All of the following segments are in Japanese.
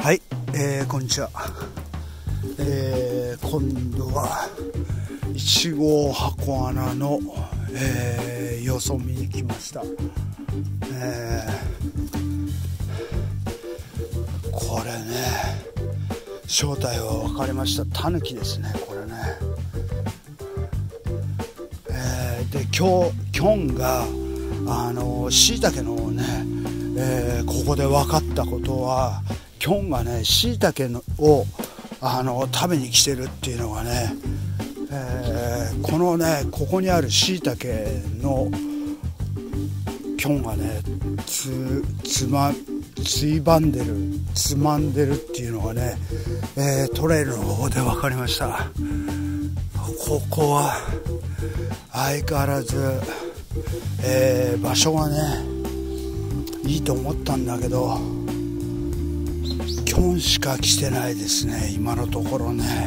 はい、こんにちは。今度は1号箱穴の、様子を見に来ました。これね、正体は分かりました。タヌキですね、これね。で、キョンが椎茸のね、ここで分かったことは、キョンがね、椎茸を食べに来てるっていうのがね、このね、ここにある椎茸のキョンがね、つまんでるっていうのがね、トレイルの方で分かりました。ここは相変わらず、場所がねいいと思ったんだけど、キョンしか来てないですね、今のところね。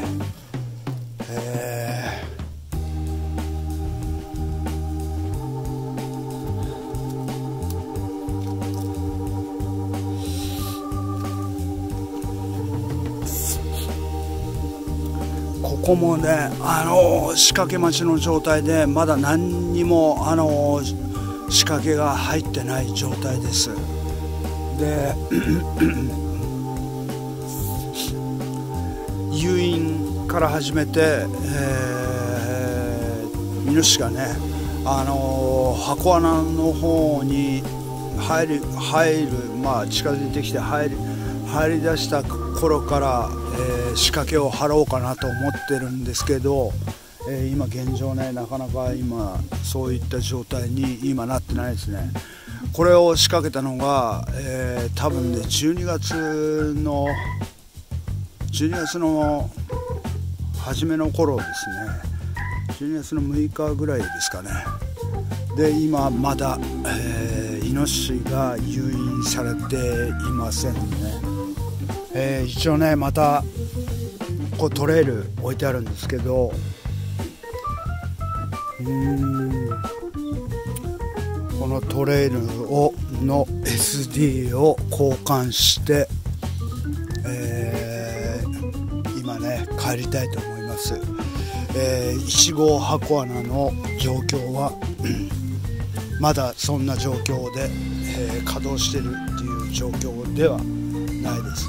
ここもね、仕掛け待ちの状態で、まだ何にも仕掛けが入ってない状態です。で誘引から始めて、イノシシがね、箱穴の方に入る、近づいてきて入り出した頃から、仕掛けを張ろうかなと思ってるんですけど、今現状ね、なかなか今そういった状態に今なってないですね。これを仕掛けたのが、多分ね、12月の初めの頃ですね。12月の6日ぐらいですかね。で、今まだ、イノシシが誘引されていませんね。一応ね、またこうトレイル置いてあるんですけど、このトレイルの SD を交換して、今ね帰りたいと思います。1号箱穴の状況はまだそんな状況で、稼働してるっていう状況ではないです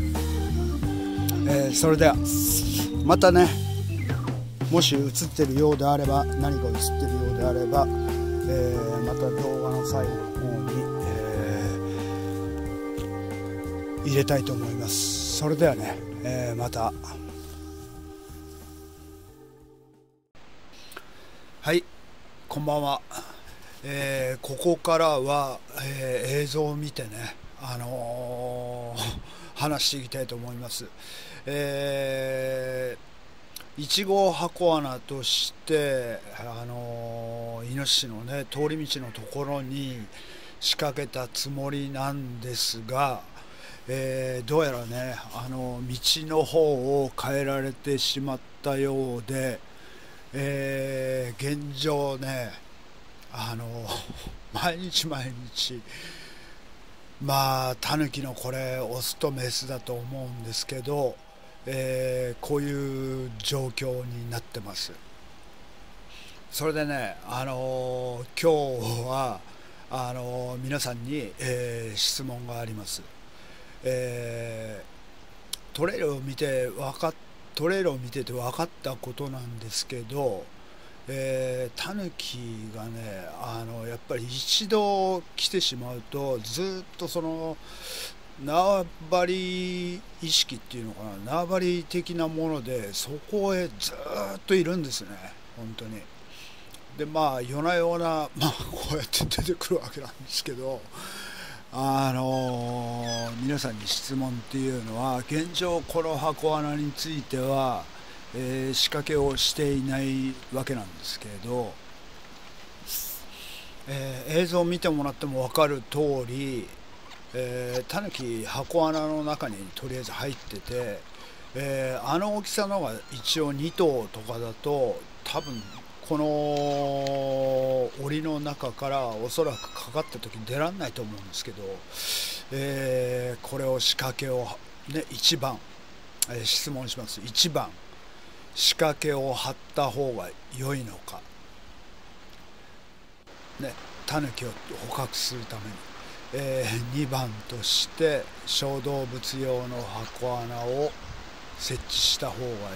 ね。それではまたね、もし映ってるようであれば、何か映ってるようであれば、また動画の最後の方に、入れたいと思います。それではね、また。はい、こんばんは。ここからは、映像を見てね、話していきたいと思います。1号箱穴として、イノシシのね、通り道のところに仕掛けたつもりなんですが、どうやらね、道の方を変えられてしまったようで、現状ね、毎日タヌキのこれオスとメスだと思うんですけど、こういう状況になってます。それでね、今日は皆さんに、質問があります。トレイルを見てて分かったことなんですけど、タヌキがね、やっぱり一度来てしまうと、ずっとその縄張り意識っていうのかな、縄張り的なものでそこへずっといるんですね、本当に。で、夜な夜な、こうやって出てくるわけなんですけど、皆さんに質問っていうのは、現状この箱穴については、仕掛けをしていないわけなんですけど、映像を見てもらっても分かる通り、タヌキ箱穴の中にとりあえず入ってて、大きさのが一応2頭とかだと、多分この檻の中からおそらくかかった時に出られないと思うんですけど、これを仕掛けをね、1番、質問します。1番、仕掛けを張った方が良いのか、ね、タヌキを捕獲するために、2番として小動物用の箱穴を設置した方が良いのか、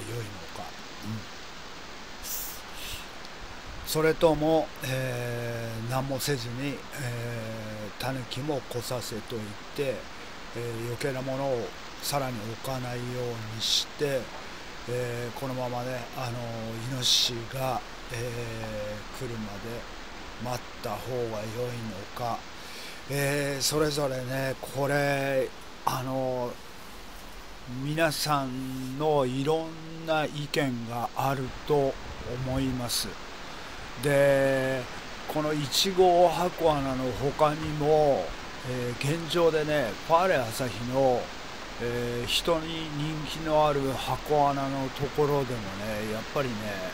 それとも、何もせずに、タヌキも来させといて、余計なものをさらに置かないようにして、このままね、イノシシが、来るまで待った方が良いのか、それぞれね、これ皆さんのいろんな意見があると思います。で、この1号箱穴の他にも、現状でね、ファーレ朝日の、人に人気のある箱穴のところでもね、やっぱりね、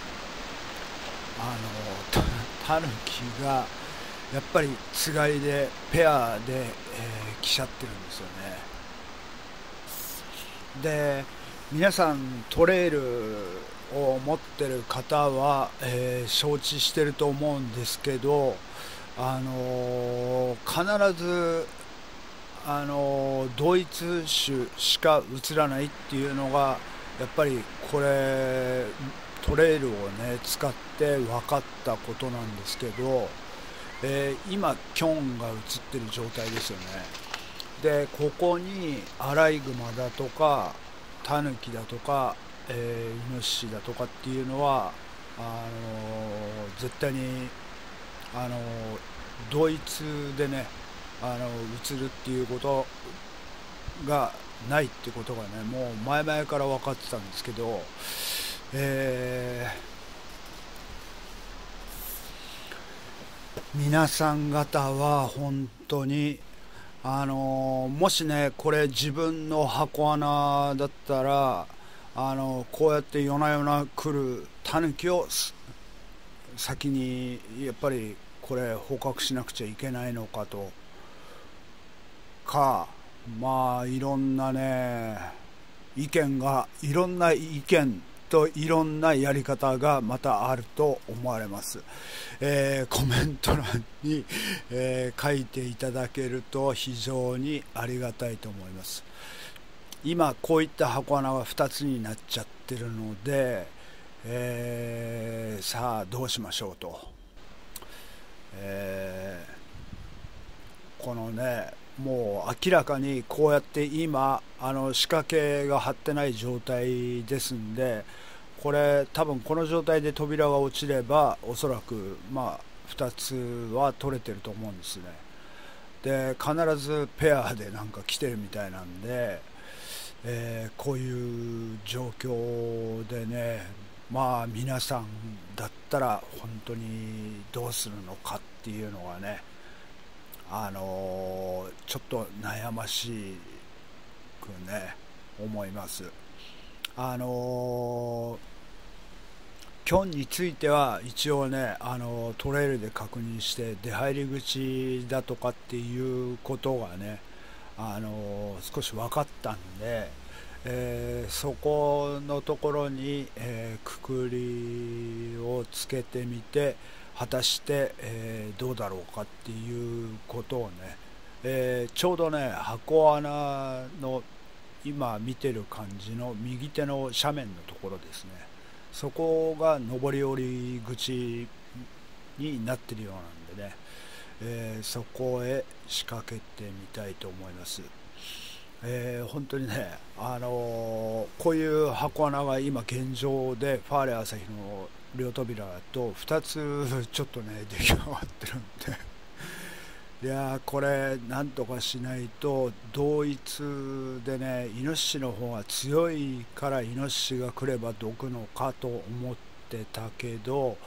タヌキがやっぱりつがいでペアで、来ちゃってるんですよね。で、皆さんトレイルを持ってる方は、承知してると思うんですけど、必ず同一種しか映らないっていうのがやっぱりこれトレイルをね使って分かったことなんですけど、今キョンが映ってる状態ですよね。で、ここにアライグマだとかタヌキだとか、イノシシだとかっていうのは絶対に同一でね映るっていうことがないってことがね、もう前々から分かってたんですけど、皆さん方は本当にもしねこれ自分の箱穴だったらこうやって夜な夜な来るタヌキを先にやっぱりこれ捕獲しなくちゃいけないのかとか、まあいろんなねいろんな意見といろんなやり方がまたあると思われます。コメント欄に、書いていただけると非常にありがたいと思います。今こういった箱穴が2つになっちゃってるので、さあどうしましょうと、このねもう明らかにこうやって今仕掛けが張ってない状態ですんで、これ多分この状態で扉が落ちればおそらくまあ2つは取れてると思うんですね。で、必ずペアでなんか来てるみたいなんで、こういう状況でね、まあ皆さんだったら本当にどうするのかっていうのがねちょっと悩ましくね思います。キョンについては一応ねトレイルで確認して出入り口だとかっていうことがね少し分かったんで、そこのところに、くくりをつけてみて果たして、どうだろうかっていうことをね、ちょうどね箱穴の今見てる感じの右手の斜面のところですね、そこが上り下り口になってるようなんでね、そこへ仕掛けてみたいと思います。本当にね、こういう箱穴が今現状でファーレ朝日の両扉と2つちょっとね出来上がってるんでいやこれなんとかしないと、同一でねイノシシの方が強いからイノシシが来ればどくのかと思ってたけど、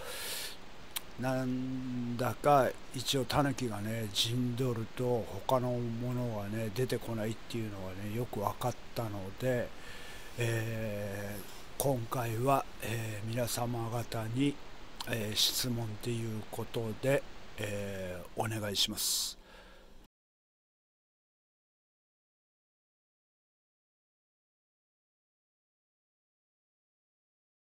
なんだか一応タヌキがね陣取ると他のものがね出てこないっていうのがねよく分かったので、今回は、皆様方に、質問ということで、お願いします。